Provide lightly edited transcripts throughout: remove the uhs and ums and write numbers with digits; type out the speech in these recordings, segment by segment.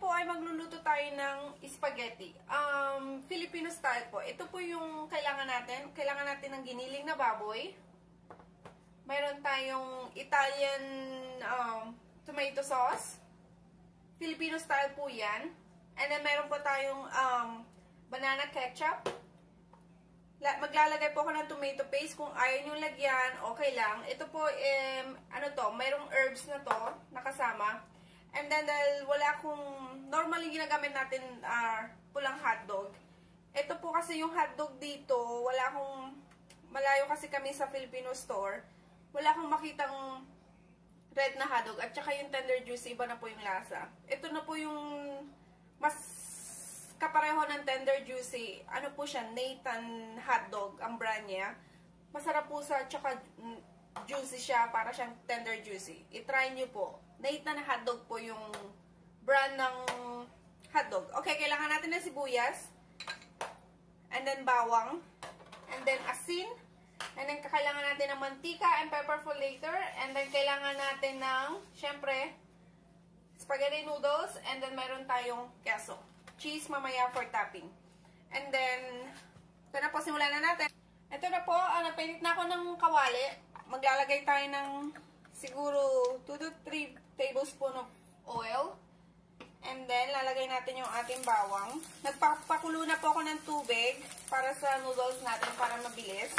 po ay magluluto tayo ng spaghetti. Filipino style po. Ito po yung kailangan natin. Kailangan natin ng giniling na baboy. Mayroon tayong Italian tomato sauce. Filipino style po yan. And then mayroon po tayong banana ketchup. Maglalagay po ako ng tomato paste. Kung ayaw nyo lagyan, okay lang. Ito po, mayroong herbs na to, nakasama. And then, dahil wala akong, normally ginagamit natin pulang hotdog. Ito po kasi yung hotdog dito, wala akong, malayo kasi kami sa Filipino store. Wala akong makitang red na hotdog. At saka yung tender juicy, iba na po yung lasa. Ito na po yung mas kapareho ng tender juicy. Ano po siya, Nathan hotdog, ang brand niya. Masarap po sa, tsaka juicy siya, para siyang tender juicy. I-try nyo po. Nathan hotdog po yung brand ng hotdog. Okay, kailangan natin ng sibuyas. And then bawang. And then asin. And then kailangan natin ng mantika and pepper for later. And then kailangan natin ng, syempre, spaghetti noodles. And then meron tayong queso. Cheese mamaya for topping. And then, ito na po, simulan na natin. Ito na po, napainit na ako ng kawali. Maglalagay tayo ng siguro 2 to 3 tablespoon of oil. And then, lalagay natin yung ating bawang. Nagpapakulo na po ako ng tubig para sa noodles natin para mabilis.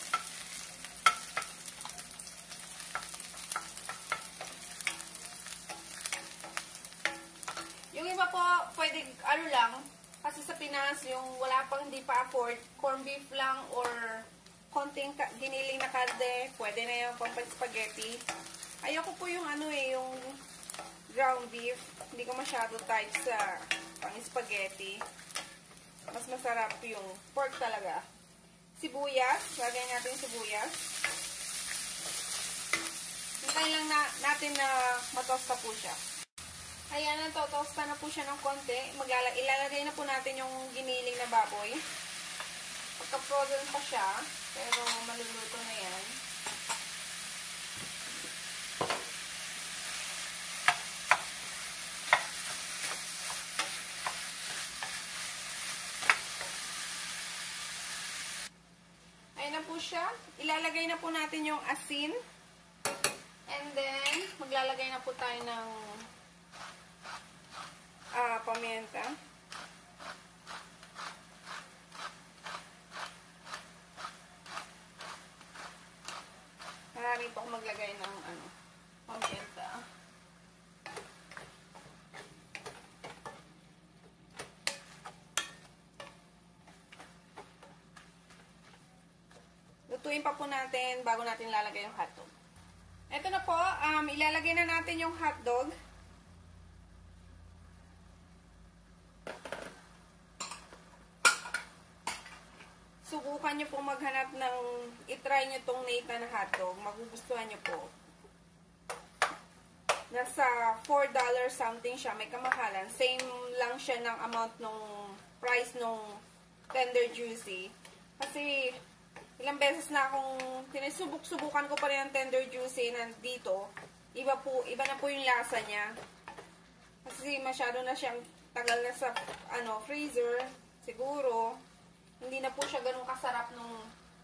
Yung iba po, pwede, lang, kasi sa Pinas, yung wala pang hindi pa afford, corned beef lang or konting giniling na karne, pwede na yung pang spaghetti. Ayoko po yung yung ground beef. Hindi ko masyado type sa pang spaghetti. Mas masarap yung pork talaga. Sibuyas. Lagay natin sibuyas. Hintayin lang natin na matosta po siya. Ayan, natotosta na po siya ng konti. Ilalagay na po natin yung giniling na baboy. Pagka-frozen pa siya, pero maluluto na yan. Ayan na po siya. Ilalagay na po natin yung asin. And then, maglalagay na po tayo ng pamienta. Marami po akong maglagay ng pamienta. Lutuin pa po natin bago natin lalagay yung hotdog. Ito na po, ilalagay na natin yung hotdog. Subukan nyo po maghanap ng, itry nyo tong Nathan hotdog. Magugustuhan nyo po. Nasa $4 something siya. May kamahalan. Same lang siya ng amount nung price nung tender juicy. Kasi, ilang beses na akong subukan ko pa rin ang tender juicy nandito. Iba na po yung lasa niya. Kasi masyado na siyang tagal na sa freezer. Siguro. Hindi na po siya ganun kasarap nung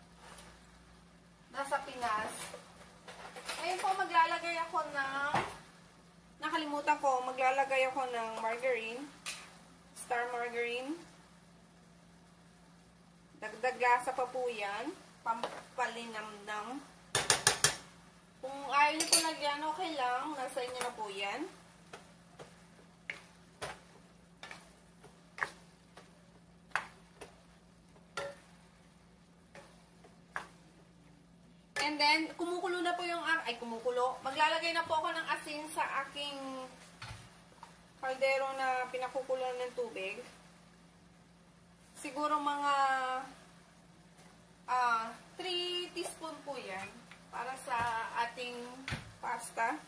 nasa Pinas. Ngayon po, maglalagay ako ng, nakalimutan ko, maglalagay ako ng margarine. Star margarine. Dagdag lasa pa po yan. Pampalinamnam. Kung ayaw niyo po lagyan, okay lang. Nasa inyo na po yan. And then, kumukulo na po yung, kumukulo. Maglalagay na po ako ng asin sa aking kaldero na pinakukulo ng tubig. Siguro mga 3 teaspoon po yan para sa ating pasta.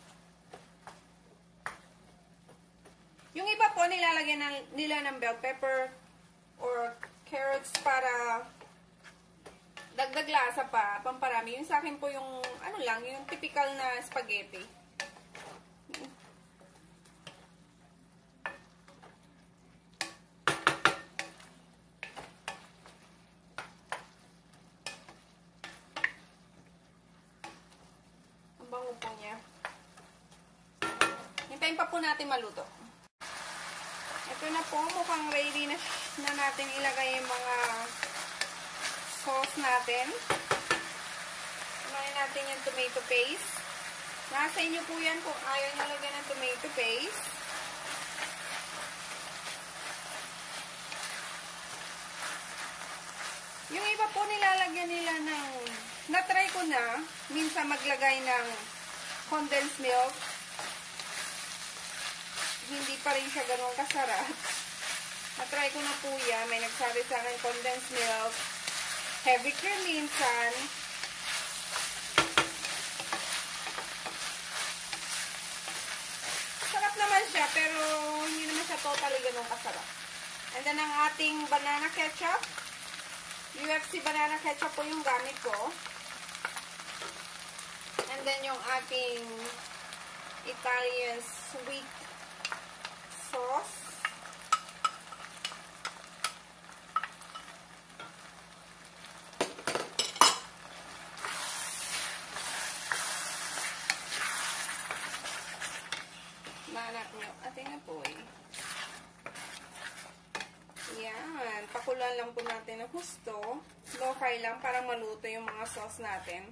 Yung iba po, nilalagyan nila ng bell pepper or carrots para dagdag lasa pa, pamparami. Yung sa akin po yung, yung typical na spaghetti. po niya. Hintayin pa po natin maluto. Ito na po, mukhang ready na natin ilagay yung mga sauce natin. Unahin natin yung tomato paste. Nasa inyo po yan kung ayaw nyo lagyan ng tomato paste. Yung iba po nilalagyan nila ng, na-try ko na, minsan maglagay ng condensed milk. Hindi pa rin siya ganun kasarap. Na-try ko na po yan. May nagsabi sa akin condensed milk, heavy cream minsan. Sarap naman siya, pero hindi naman siya totally ganun kasarap. And then ang ating banana ketchup. UFC banana ketchup po yung gamit ko. And then yung ating Italian sweet sauce. Nanak nyo. Ating na po eh. Yan. Pakulan lang po natin ng husto. Low fry lang para maluto yung mga sauce natin.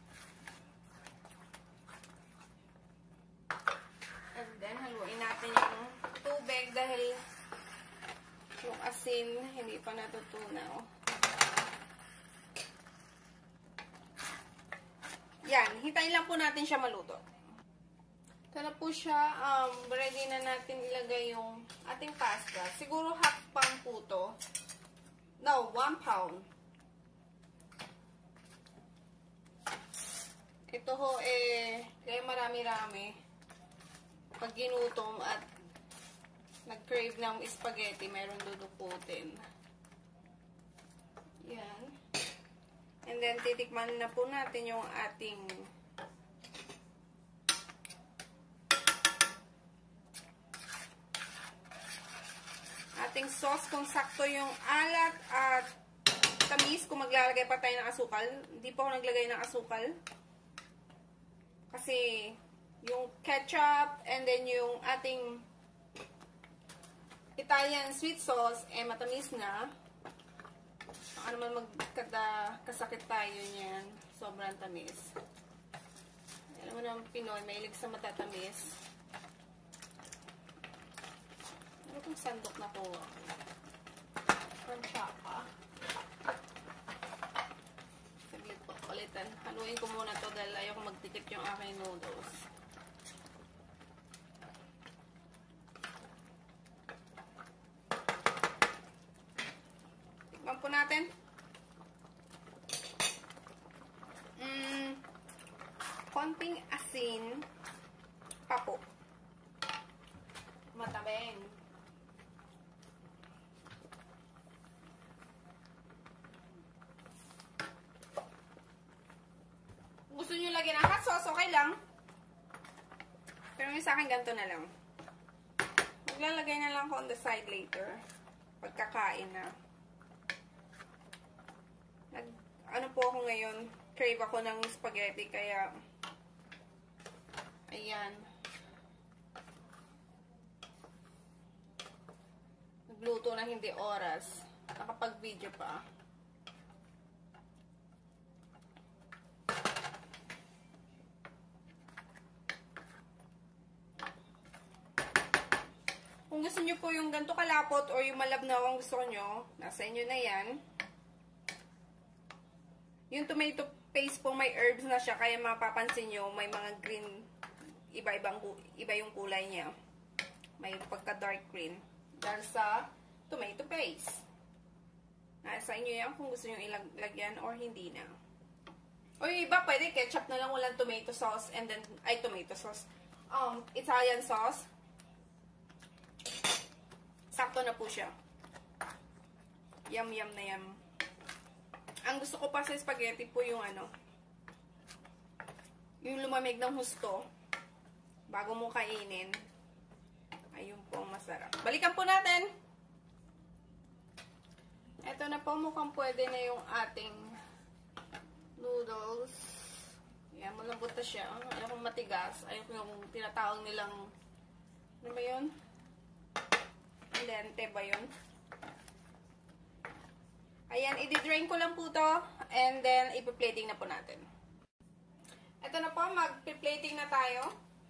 And then, haluin natin yung tubig dahil yung asin hindi pa natutunaw. Yan. Hintayin lang po natin siya maluto. Ito na po siya. Ready na natin ilagay yung ating pasta. Siguro half pound po to. No, 1 pound. Ito ho kaya marami-rami. Pag ginutom at nag-crave ng spaghetti, mayroon dudukutin. Yan. And then, titikman na po natin yung ating sauce, kung sakto yung alat at tamis. Kung maglalagay pa tayo ng asukal, hindi pa ako naglagay ng asukal kasi yung ketchup and then yung ating Italian sweet sauce matamis na. Ano man magkasakit tayo niyan, sobrang tamis. Alam mo naman, Pinoy mahilig sa matatamis. Ano kung sandok na po? Panchaka. Saglit po, palitan. Haluin ko muna to dahil ayaw ko magtikip yung aking noodles. Tikman po natin. Konting asin pa po. Matabeng. Gusto nyo lagyan ng hot sauce, okay lang. Pero yung sa akin, ganito na lang. Maglalagay na lang ko on the side later. Pagkakain na. Ano po ako ngayon, crave ako ng spaghetti, kaya ayan. Nagluto na hindi oras. Nakapag-video pa. Kung gusto nyo po yung ganito kalapot or yung malabnaw ang gusto nyo, nasa inyo na yan. Yung tomato paste po may herbs na siya, kaya mapapansin nyo may mga green, iba yung kulay niya. May pagka dark green. Dahil sa tomato paste. Nasa inyo yan kung gusto nyo ilagyan or hindi na. O yung iba, pwede ketchup na lang, walang tomato sauce, and then, tomato sauce. Italian sauce. Sakto na po siya. Yum na yum. Ang gusto ko pa sa spaghetti po yung yung lumamig ng husto bago mo kainin. Ayun po ang masarap. Balikan po natin. Ito na po, mukhang pwede na yung ating noodles. Ayan, malambot na siya. Ayaw kong matigas. Ayaw ko yung tinatawag nilang, ano ba yun? Lente ba yun? Ayan, i-drain ko lang po to. And then, ipi-plating na po natin. Ito na po, mag-plating na tayo.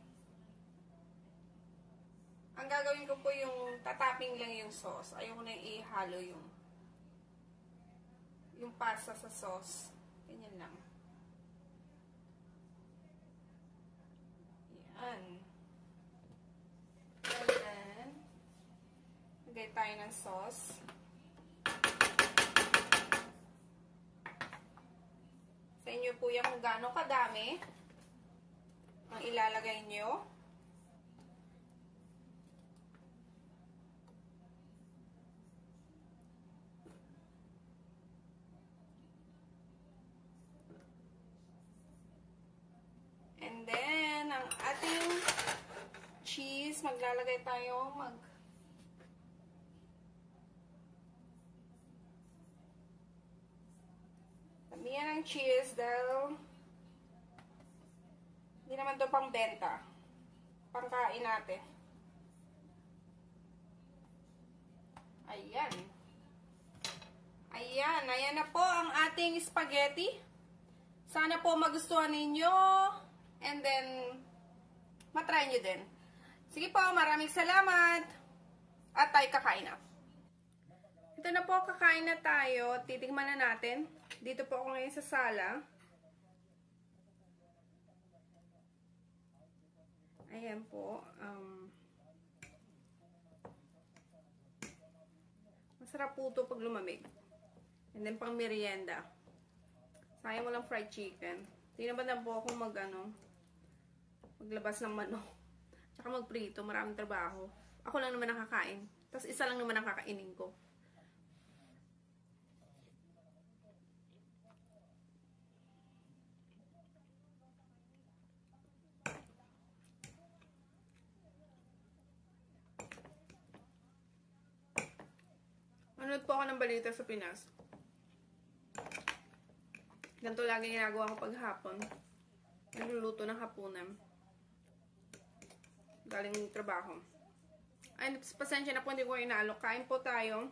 Ang gagawin ko po yung tatapping lang yung sauce. Ayaw ko na ihalo yung pasta sa sauce. Ganyan lang. Yan. And then, lagay tayo ng sauce. Sa inyo po yan kung gaano kadami ang ilalagay nyo. And then, ang ating cheese, maglalagay tayo, damihan ng cheese dahil hindi naman to pang benta. Pangkain natin. Ayan. Ayan. Ayan na po ang ating spaghetti. Sana po magustuhan ninyo. And then, matry nyo din. Sige po, maraming salamat. At tayo kakain na. Ito na po, kakain na tayo. Titikman na natin. Dito po ako ngayon sa sala. Ayan po. Masarap po ito pag lumamig. And then, pang merienda. Sayang walang fried chicken. Tingnan lang po ako maglabas ng manok. Tsaka magprito. Maraming trabaho. Ako lang naman nakakain. Tapos isa lang naman ang kakainin ko. Manood po ako ng balita sa Pinas. Ganito lagi ginagawa ko paghapon. Nagluluto ng hapunan. Galing trabaho. Ay, pasensya na po, hindi ko inaalok. Kain po tayo.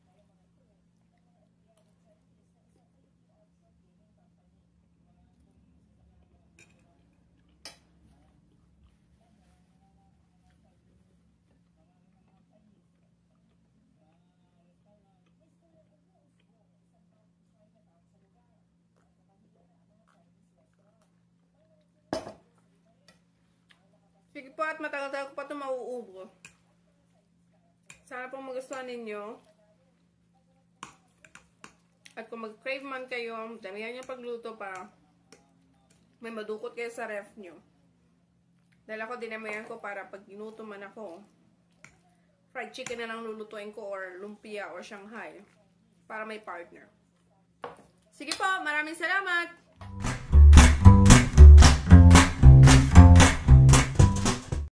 Sige po, at matagal-tagal ko pa ito mauubos. Sana po magustuhan ninyo. At kung mag-crave man kayo, damihan nyo pagluto para may madukot kayo sa ref nyo. Dahil ako dinamayan ko para pag ginuto man ako, fried chicken na lang lulutuin ko or lumpia or Shanghai para may partner. Sige po, maraming salamat!